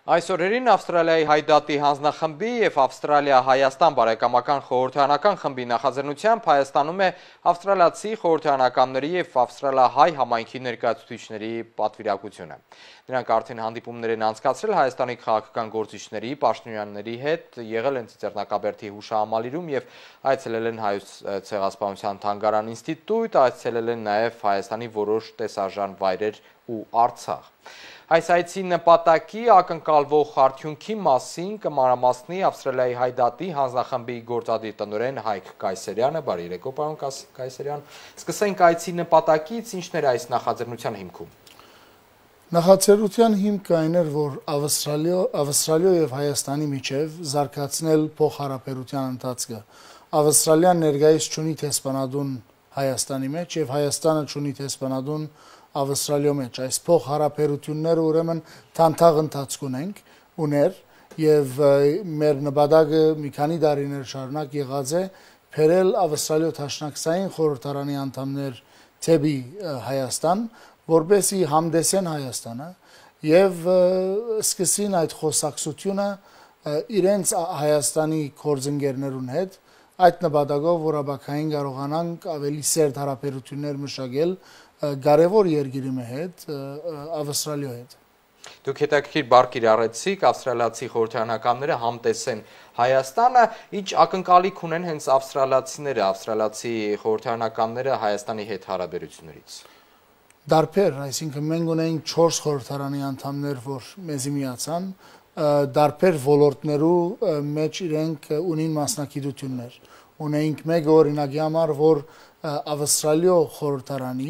Այսօրերին Ավստրալիայի հայդատի հանձնախմբի և Ավստրալիա-Հայաստան բարեկամական խորհրդարանական խմբի նախաձեռնությամբ Հայաստանում է ավստրալիացի խորհրդարանականների և ավստրալիա-հայ համայնքի ներկայացուցիչների պատվիրակությունը։ Նրանք արդեն հանդիպումներ են անցկացրել Հայաստանի քաղաքական գործիչների, պաշտոնյաների հետ, եղել են Ծիծեռնակաբերդի հուշահամալիրում և այցելել են Հայոց ցեղասպանության թանգարան ինստիտուտ, այցելել են նաև Հայաստանի որոշ տեսարժան վայրեր ու Արցախ։ Այս այցի նպատակի ակնկալվող արդյունքի մասին կմանրամասնի Ավստրալիայի հայդատի հանձնախմբի գործադիր տնօրեն Haig Kayseriանը, բարի երեկո պարոն Kayserian։ Սկսենք այցի նպատակից, ինչն էր այս նախաձեռնության հիմքում։ Նախաձեռնության հիմքը այն էր, որ Ավստրալիա և Հայաստանի միջև զարգացնել փոխհարաբերության ընթացքը։ Ավստրալիան ներկայիս չունի տեսփանադուն Հայաստանի մեջ և Հայաստանը չունի տեսփանադուն Ավստրալիա մեջ։ Այս փոխհարաբերությունները ուրեմն թանթաղ ընթացք ուներ և մեր նպատակը մի քանի տարիներ շարունակ եղած է բերել Ավստրալիա դաշնակցային խորհրդարանի անդամներ դեպի Հայաստան, որպեսզի համդեսեն Հայաստանը և սկսին այդ խոսակցությունը իրենց Հայաստանի գործընկերներուն հետ, այդ նպատակով որ ապակային կարողանանք ավելի սերտ հարաբերություններ մշակել կարևոր երկրի հետ, Ավստրալիա հետ։ Դուք հետաքրքիր բառ կիրառեցիք, ավստրալիացի խորհրդարանականները համտեսեն Հայաստանը, ինչ ակնկալիք ունեն հենց ավստրալիացիները, ավստրալիացի խորհրդարանականները Հայաստանի հետ հարաբերություններից։ Դարբեր, այսինքն մենք ունենք 4 խորհրդարանի անդամներ, որ մեզի միացան, դարբեր ոլորտներու մեջ իրենք ունին մասնակցություններ։ Ունենք մեկ օրինակի համար, որ Ավստրալիա խորհրդարանի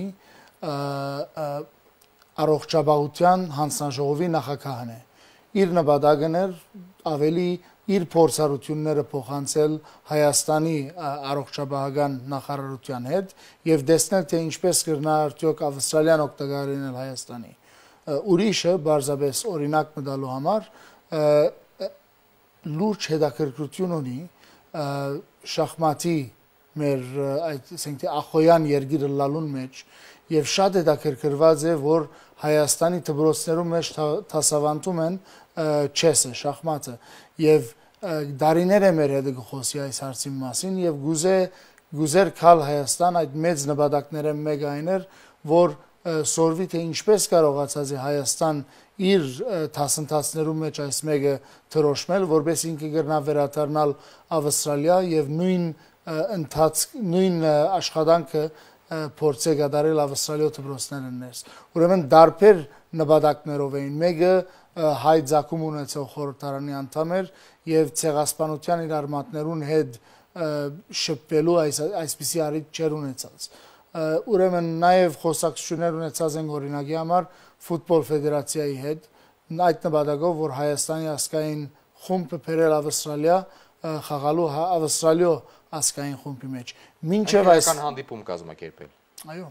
առողջապահության հանձնաժողովի նախագահն է։ Իր նպատակն էր ավելի իր փորձառությունները փոխանցել Հայաստանի առողջապահական նախարարության հետ և տեսնել, թե ինչպես կգնա արդյոք Ավստրալիան օգտակար լինել Հայաստանի։ Ուրիշը բարձրապես օրինակ մտալու համար լուրջ հետաքրքրություն ունի շախմատի մեր այդ ասենք թե ախոյան երկիրը լալուն մեջ եւ շատ հետաքրքրված է որ Հայաստանի դպրոցներում մեջ դասավանդում են չեսը, շախմատը եւ դարիներ է մեր հետ խոսի այս հարցի մասին եւ գուզեր քալ Հայաստան այդ մեծ նպատակները մեկը այն էր որ սորվի թե ինչպես կարողացած է Հայաստան իր դասընթացներում մեջ այս մեկը թրոշմել որպես ինքը կգնա վերադառնալ Ավստրալիա եւ նույն աշխատանքը փորձե կատարել Ավստրալիա դպրոցներն ներս։ Ուրեմն դարբեր նպատակներով էին։ Մեկը հայ ցակում ունեցող խորհրդարանի անդամ էր եւ ցեղասպանության իր արմատներուն հետ շփվելու այսպիսի առիթ չեր ունեցած։ Ուրեմն նաեւ խոսակցություններ ունեցած են օրինակի համար ֆուտբոլ ֆեդերացիայի հետ այդ նպատակով որ Հայաստանի ազգային խումբը բերել Ավստրալիա խաղալու Ավստրալիա ազգային խումբի մեջ։ Մինչև այս հանդիպում կազմակերպել։ Այո,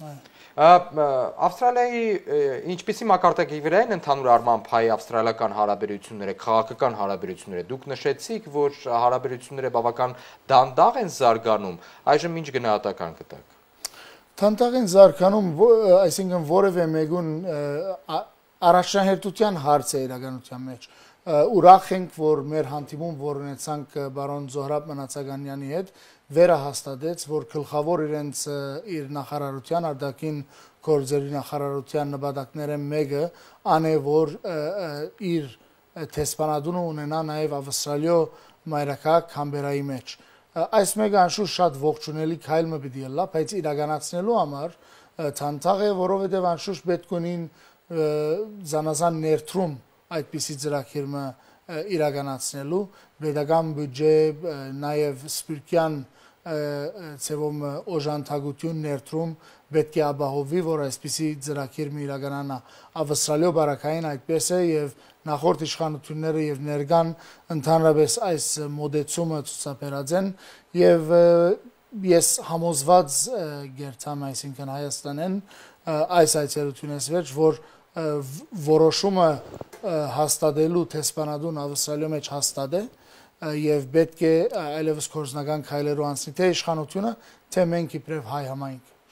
Ավստրալիայի ինչպիսի մակարդակի վրա են ընդհանուր առմամբ հայ-ավստրալիական հարաբերությունները, քաղաքական հարաբերությունները։ Դուք նշեցիք, որ հարաբերությունները բավական դանդաղ են զարգանում, այժմ ինչ գնահատական կտաք։ Դանդաղ են զարգանում, այսինքն որևէ մեկուն առաջնահերթության հարց է իրականության մեջ։ Ուրախ ենք, որ մեր հանդիպում, որ ունեցանք բարոն Զոհրաբ Մնացականյանի հետ, վերահաստատեց, որ գլխավոր իրենց իր նախարարության, արտաքին գործերի նախարարության նպատակները մեկը ան է, որ իր տեսփանադունը ունենա նաև Ավստրալիա մայրաքաղաք Քամբերայի մեջ։ Այս մեկը անշուշտ շատ ողջունելի քայլ պիտի լա, բայց իրականացնելու համար թանթաղ է, որովհետև անշուշտ պետք ունին զանազան ներդրում այդպիսի ծրագիրը իրականացնելու պետական բյուջե նաև սպիրկյան ցեվում օժանդակություն ներդրում պետք է ապահովի որ այսպիսի ծրագիր իրականանա Ավստրալիա բարակային այդպես է եւ նախորդ իշխանությունները եւ ներկան ընդհանրապես այս մոդեցումը ցուցաբերած են եւ ես համոզված գերտամ այսինքն Հայաստանեն այս այցելությունից վերջ որ որոշումը հաստատելու տեսփանադուն Ավստրալիա մեջ հաստատ է եւ պետք է այլևս կորզնական քայլերով անցնի թե իշխանությունը թե մենք իբրև հայ համայնք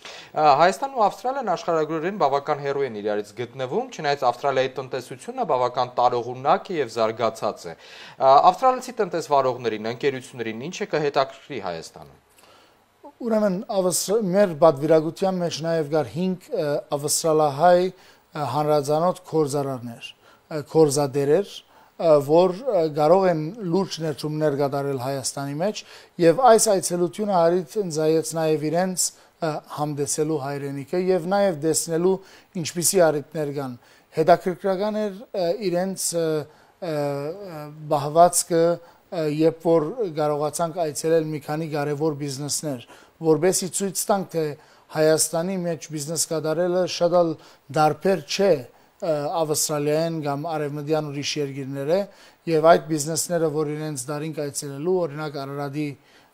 Հայաստանն ու Ավստրալիան աշխարհագրորեն բավական հեռու են իրարից գտնվում, չնայած Ավստրալիայի տնտեսությունը բավական տարողունակ է եւ զարգացած է։ Ավստրալիացի տնտեսվարողներին, ընկերություններին ինչ է կհետաքրքրի Հայաստանում։ Ուրեմն մեր բادվիրագության մեջ նաև կար 5 ավստրալահայ հանրազանոթ կորզարարներ, կորզադերեր, որ կարող են լուրջ ներդրումներ կատարել Հայաստանի մեջ եւ այս այցելությունը հարիթ ընձայեց նաև իրենց համդեսելու հայրենիքը եւ նաև տեսնելու ինչպիսի առիթներ կան։ Հետաքրքրական էր իրենց բահվածքը, երբ որ կարողացանք այցելել մի քանի կարևոր բիզնեսներ, որբեսի ցույց տանք, թե Հայաստանի մեջ բիզնես կատարելը շատ դարբեր չէ Ավստրալիայեն կամ արևմտյան ուրիշ երկիրները եւ այդ բիզնեսները, որ իրենց դարին այցելելու, օրինակ Արարատի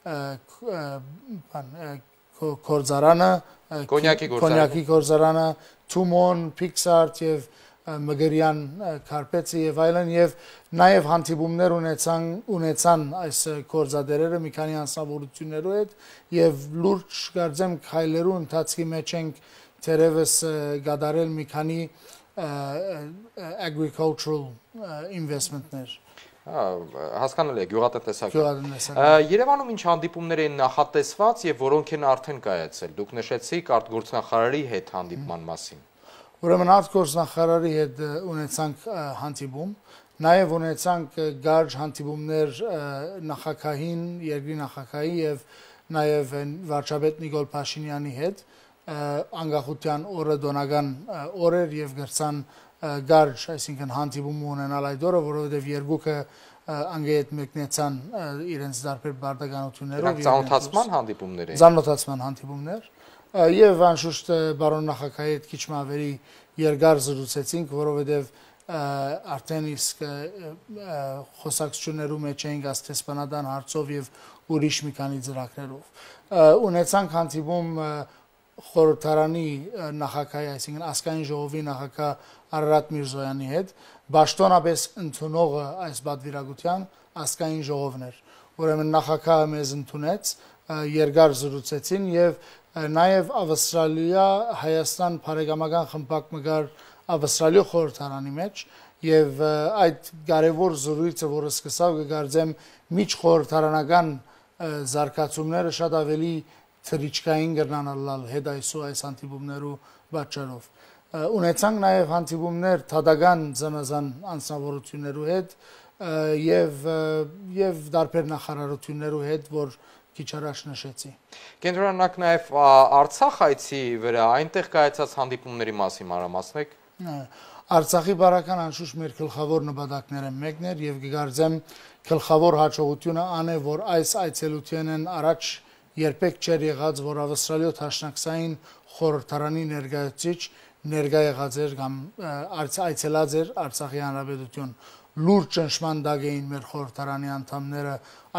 կորզարանը, կոնյակի կորզարանը, Թումոն, Pixart եւ Մգրյան Կարպեցը եւ այլն եւ նաեւ հանդիպումներ ունեցան այս կորզադերերը մի քանի անձնավորություններով հետ եւ լուրջ կարծեմ քայլերու ընթացքի մեջ ենք թերևս գադարել մի քանի agricultural investment-ներ։ Հասկանալի է, գյուղատնտեսական։ Երևանում ինչ հանդիպումներ են նախատեսված եւ որոնք են արդեն կայացել։ Դուք նշեցիք արտգործնախարարի հետ հանդիպման մասին։ Ուրեմն արտգործնախարարի հետ ունեցանք հանդիպում, նաև ունեցանք գարջ հանդիպումներ նախագահին, երկրի նախագահի եւ նաև վարչապետ Նիկոլ Փաշինյանի հետ, անկախության օրը դոնական օրեր եւ գրցան գարջ, այսինքն հանդիպում ունենալ այդ օրը, որովհետեւ երկուքը անգետ մեկնեցան իրենց դարբեր բարդականություններով։ Ծանոթացման հանդիպումներ են։ Ծանոթացման հանդիպումներ։ Եվ անշուշտ բարոն նախագահի հետ քիչ ավելի երկար զրուցեցինք, որովհետև արդեն իսկ խոսակցություններում մեջ էինք աստեսպանադան հարցով եւ ուրիշ մի քանի ծրագրերով։ Ունեցանք հանդիպում խորհրդարանի նախագահի, այսինքն ազգային ժողովի նախագահ Արարատ Միրզոյանի հետ, պաշտոնապես ընդունողը այս բادվիրագության ազգային ժողովն էր։ Ուրեմն նախագահը մեզ ընդունեց, երկար զրուցեցին եւ նաև Ավստրալիա Հայաստան բարեկամական խմբակ մգար Ավստրալիա խորհրդարանի մեջ եւ այդ կարևոր զրույցը, որը սկսավ կգարձեմ միջխորհրդարանական զարգացումները շատ ավելի թրիչկային կրնանալ հետ այս հանդիպումներու պատճառով։ Ունեցանք նաև հանդիպումներ թադական զանազան անձնավորություններու հետ եւ դարբեր նախարարություններու հետ, որ քիչ առաջ նշեցի։ Կենտրոնանաք նաև Արցախ այցի վրա, այնտեղ կայացած հանդիպումների մասին մանրամասնեք։ Արցախի բարական անշուշտ մեր գլխավոր նպատակները մեկն էր եւ կգարձեմ գլխավոր հաջողությունը ան է, որ այս այցելությունն առաջ երբեք չէր եղած, որ Ավստրալիա Թաշնակցային խորհրդարանի ներկայացուցիչ ներկա եղած էր կամ այցելած էր Արցախի հանրապետություն։ Լուրջ ճնշման տակ էին մեր խորհրդարանի անդամները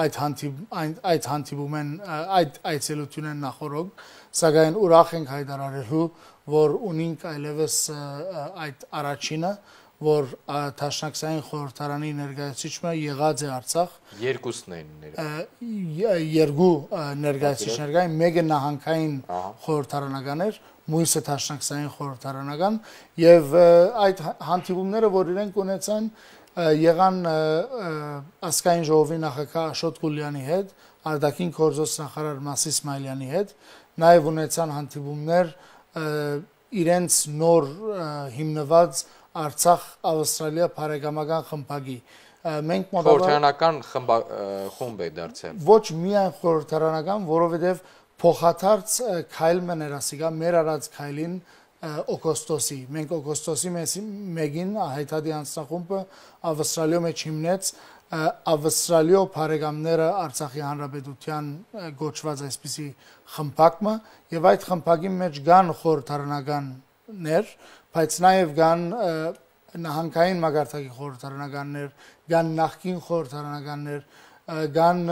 այդ հանդիպումեն այդ այցելությունն նախորդ, սակայն ուրախ ենք հայտարարելու, որ ունենք այլևս այդ առաջինը, որ Թաշնակցային խորհրդարանի ներկայացուցիչը եղած է Արցախ։ Երկուսն են երկու ներկայացուցիչներ կային, մեկը նահանգային խորհրդարանական էր, մյուսը Թաշնակցային խորհրդարանական եւ այդ հանդիպումները, որ իրենք ունեցան, եղան ազգային ժողովի նախագահ Աշոտ Գուլյանի հետ, արտաքին գործոս նախարար Մասի Իսմայելյանի հետ, նաև ունեցան հանդիպումներ իրենց նոր հիմնված Արցախ Ավստրալիա բարեկամական խմբակի։ Մենք խորհրդարանական խումբ է դարձել։ Ոչ միայն խորհրդարանական, որովհետև փոխադարձ քայլը ներասիկա մեր արած քայլին օգոստոսի։ Մենք օգոստոսի մեկին հայտարարի անձնախումբը Ավստրալիա մեջ հիմնեց Ավստրալիա բարեկամները Արցախի հանրապետության գոչված այսպիսի խմբակը եւ այդ խմբակի մեջ կան խորհրդարանականներ, բայց նաեւ կան նահանգային մագարտակի խորհրդարանականներ, կան նախկին խորհրդարանականներ, կան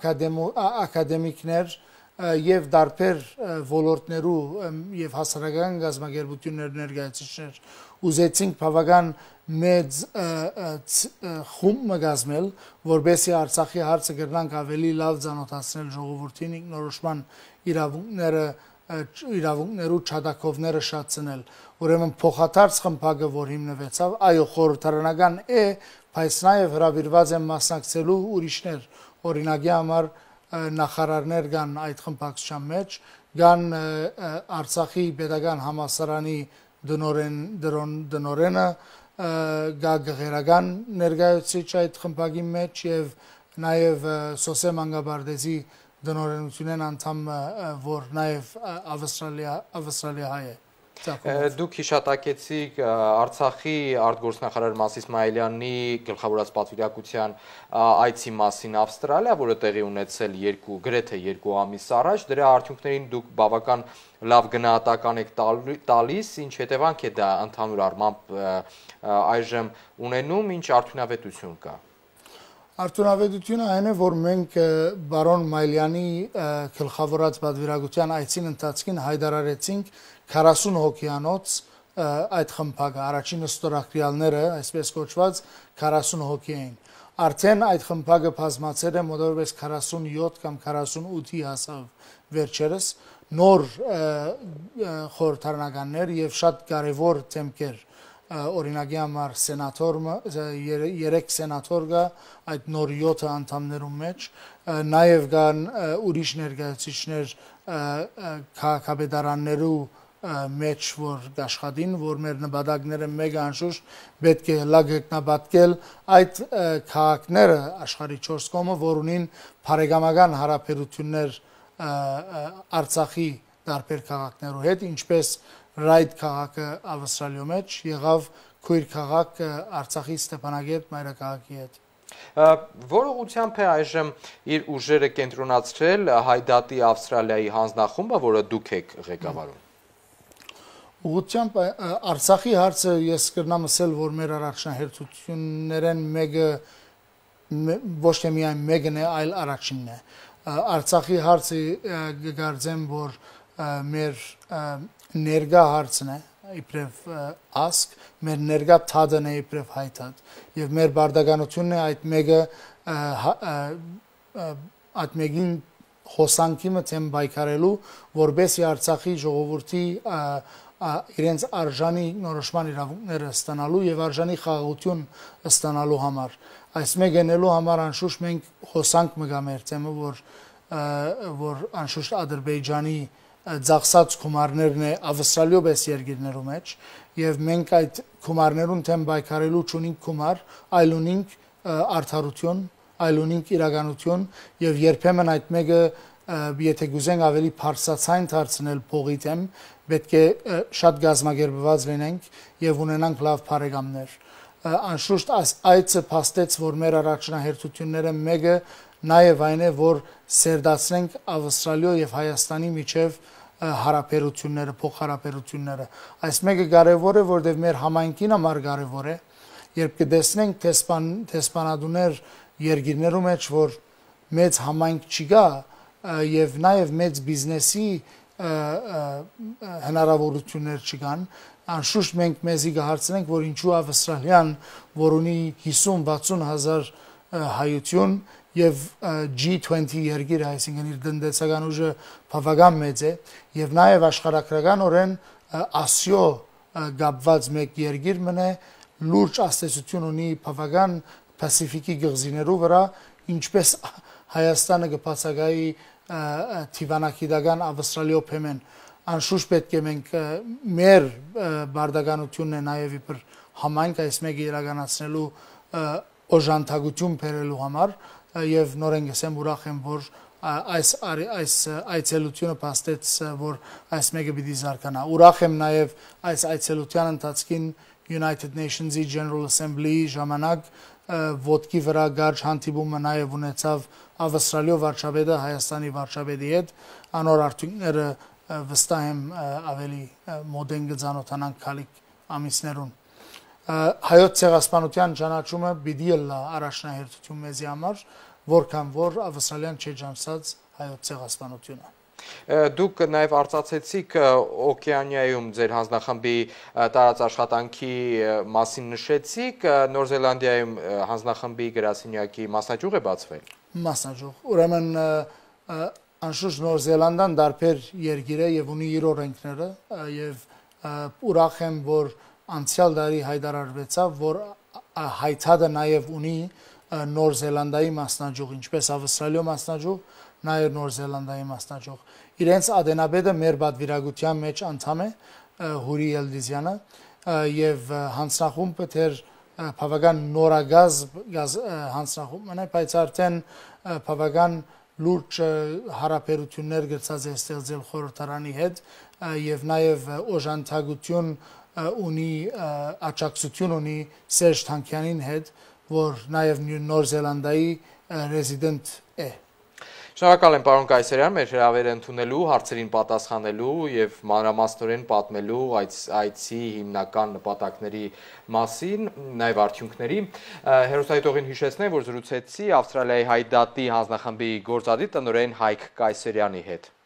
ակադեմիկներ եւ դարբեր ոլորտներու եւ հասարակական գազམ་ագերբություններ ներկայացուցիչներ ուզեցինք բավական մեծ խումբ մգազմել, որբեսի Արցախի հարցը կրնանք ավելի լավ ծանոթացնել ժողովրդին, ինքնորոշման իրավունքները իրավունքներու չադակովները շատցնել։ Ուրեմն փոխադարձ խմբակը, որ հիմնվեցավ, այո, խորհրդարանական է, բայց նաև հրավիրված են մասնակցելու ուրիշներ, օրինակի համար նախարարներ կան այդ խմբակցության մեջ, կան Արցախի պետական համալսարանի դնորենը, գա գեղերական ներկայացուցիչ այդ խմբակի մեջ եւ նաև Սոսե Մանգաբարդեզի դնորենությունն անդամ, որ նաև ավստրալիա հայ է։ Դուք հիշատակեցիք Արցախի արտգործնախարար Մասիս Մայիլյանի գլխավորած պատվիրակության այցի մասին Ավստրալիա, որը տեղի ունեցել գրեթե 2 ամիս առաջ, դրա արդյունքներին դուք բավական լավ գնահատական եք տալիս, ինչ հետևանք է դա ընդհանուր առմամբ այժմ ունենում, ինչ արդյունավետություն կա։ Արդյունավետությունը այն է, որ մենք բարոն Մայլյանի գլխավորած պատվիրակության այցին ընթացքին հայտարարեցինք 40 հոգյանոց այդ խմբակը, առաջին ստորագրյալները, այսպես կոչված 40 հոգի էին։ Արդեն այդ խմբակը բազմացել է մոտավորապես 47 կամ 48-ի հասավ վերջերս, նոր խորհրդարանականներ եւ շատ կարեւոր թեմքեր, օրինակի համար երեք սենատոր կա այդ նոր 7 անդամներում մեջ, նաև կան ուրիշ ներկայացուցիչներ քաղաքապետարաններու մեջ, որ աշխատին, որ մեր նպատակները մեկը անշուշտ պետք է լավ գտնաբատկել այդ քաղաքները աշխարհի 4 կողմը, որ ունին բարեկամական հարաբերություններ Արցախի տարբեր քաղաքներու հետ, ինչպես Ռայդ քաղաքը Ավստրալիա մեջ եղավ քույր քաղաք Արցախի Ստեփանագերտ մայրաքաղաքի հետ։ Որ ուղղությամբ է այժմ իր ուժերը կենտրոնացրել Հայդատի Ավստրալիայի հանձնախումբը, որը դուք եք ղեկավարում։ Ուղղությամբ Արցախի հարցը ես կրնամ ասել, որ մեր առաջնահերթություններն մեկը ոչ թե միայն մեկն է, այլ առաջինն է։ Արցախի հարցը գկարձեմ, որ մեր ներգա հարցն է, իբրև ասկ, մեր ներգա թադն է իբրև հայթադ, և մեր բարդականությունն է այդ մեկին հոսանքիմը թեմ բայկարելու, որբեսի Արցախի ժողովուրդի իրենց արժանի նորոշման իրավունքները ստանալու և արժանի խաղաղություն ստանալու համար։ Այս մեկ ենելու համար անշուշտ մենք հոսանք մգա մեր թեմը, որ անշուշտ Ադրբեջանի ձախսած գումարներն է Ավստրալիա պես երկիրներու մեջ եւ մենք այդ գումարներուն թեմ բայկարելու չունենք գումար, այլ ունենք արդարություն, այլ ունենք իրականություն եւ երբեմն այդ մեկը եթե գուզենք ավելի բարձրացան դարձնել փողի թեմ, պետք է շատ գազմագերբված լինենք եւ ունենանք լավ բարեկամներ։ Անշուշտ այցը փաստեց, որ մեր առաջնահերթությունները մեկը նաև այն է, որ սերդացնենք Ավստրալիա եւ Հայաստանի միջև հարաբերությունները, փոխհարաբերությունները։ Այս մեկը կարևոր է, որտեղ մեր համայնքին համար կարևոր է, երբ կտեսնենք տեսփանադուներ երկիրներու մեջ, որ մեծ համայնք չկա եւ նաև մեծ բիզնեսի հնարավորություններ չկան, անշուշտ մենք մեզի կհարցնենք, որ ինչու Ավստրալիան, որ ունի 50-60 հազար հայություն եւ G20 երկիր, այսինքն իր տնտեսական ուժը բավական մեծ է եւ նաեւ աշխարհակրականորեն Ասիո գաբված մեկ երկիր մնե լուրջ աստեցություն ունի բավական Պասիֆիկի գղզիներու վրա, ինչպես Հայաստանը կբացակայի թիվանակիդական Ավստրալիա փեմեն։ Անշուշտ պետք է մենք մեր բարդականությունն է նաեւ իբր համայնք այս մեկը իրականացնելու օժանդակություն բերելու համար եւ նորեն գսեմ ուրախ եմ, որ այս այցելությունը փաստեց, որ այս մեկը պիտի զարգանա։ Ուրախ եմ նաեւ այս այցելության ընթացքին United Nations-ի General Assembly-ի ժամանակ ոտքի վրա գարջ հանդիպումը նաեւ ունեցավ Ավստրալիա վարչապետը Հայաստանի վարչապետի հետ, անոր արդյունքները վստահ եմ ավելի մոդեն կծանոթանանք քալիք ամիսներուն։ Հայոց ցեղասպանության ճանաչումը պիտի լա առաջնահերթություն մեզի համար, որքան որ Ավստրալիան չեջանցած հայոց ցեղասպանությունը։ Դուք նաև արծացեցիք Օկեանիայում ձեր հանձնախմբի տարածաշխատանքի մասին նշեցիք, Նոր Զելանդիայում հանձնախմբի գրասենյակի մասնաճյուղ է բացվել։ Մասնաճյուղ, ուրեմն Անշուշտ Նոր Զելանդան դարբեր երկիր է եւ ունի իր օրենքները եւ ուրախ եմ, որ անցյալ տարի հայտարարվեցավ, որ հայտարարը նաեւ ունի Նոր Զելանդայի մասնաճյուղ, ինչպես Ավստրալիա մասնաճյուղ, նաեւ Նոր Զելանդայի մասնաճյուղ։ Իրենց ադենաբեդը մեր պատվիրակության մեջ անդամ է Հուրի Ելդիզյանը եւ հանձնախումբը թեր բավական նորագազ հանձնախումբ մնա, բայց արդեն բավական լուրջ հարաբերություններ գծած է ստեղծել խորհրդարանի հետ եւ նաեւ օժանդակություն ունի աջակցություն ունի Սերժ Թանկյանին հետ, որ նաեւ Նոր Զելանդայի ռեզիդենտ է։ Շնորհակալ եմ պարոն Kayserian, մեր հրավերը ընդունելու, հարցերին պատասխանելու եւ մանրամասնորեն պատմելու այցի հիմնական նպատակների մասին, նաեւ արդյունքների։ Հերոսայտողին հիշեցնեմ, որ զրուցեցի Ավստրալիայի հայ դատի հանձնախմբի գործադիր տնօրեն Haig Kayserian-ի հետ։